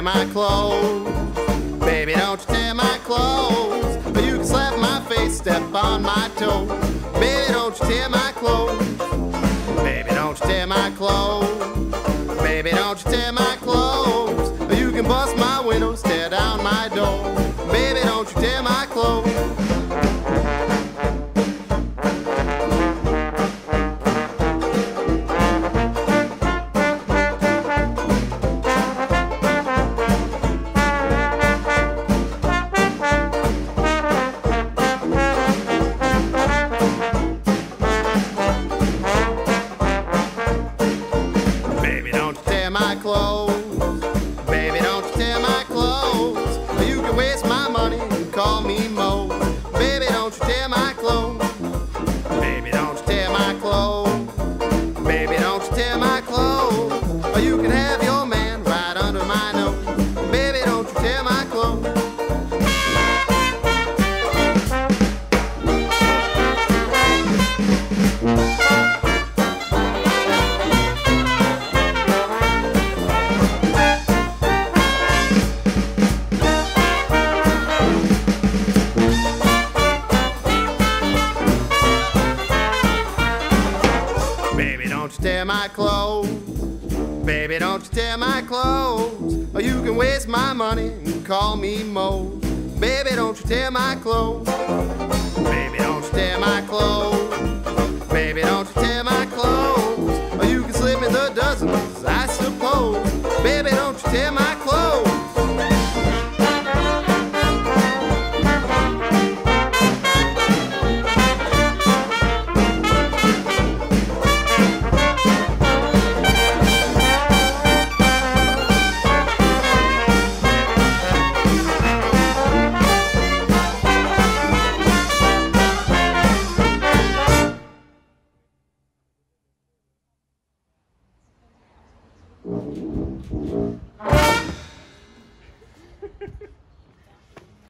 my clothes. Baby, don't you tear my clothes. Or you can slap my face, step on my toes. Baby, don't you tear my clothes. Baby, don't you tear my clothes. Baby, don't you tear my clothes. Or you can bust my windows, tear down my door. Baby, don't you tear my clothes. My clothes. Baby, don't you tear my clothes. Or you can waste my money and call me Mo. Baby, don't you tear my clothes. Baby, don't you tear my clothes. Baby, don't you tear my clothes. Or you can have your man right under my nose. Baby, don't you tear my clothes. Baby, don't you tear my clothes. Baby, don't you tear my clothes. Or you can waste my money and call me Mo. Baby, don't you tear my clothes. Baby, don't you tear my clothes. Baby, don't you tear my clothes. Or you can slip me the dozens, I suppose. Baby, don't you tear my clothes.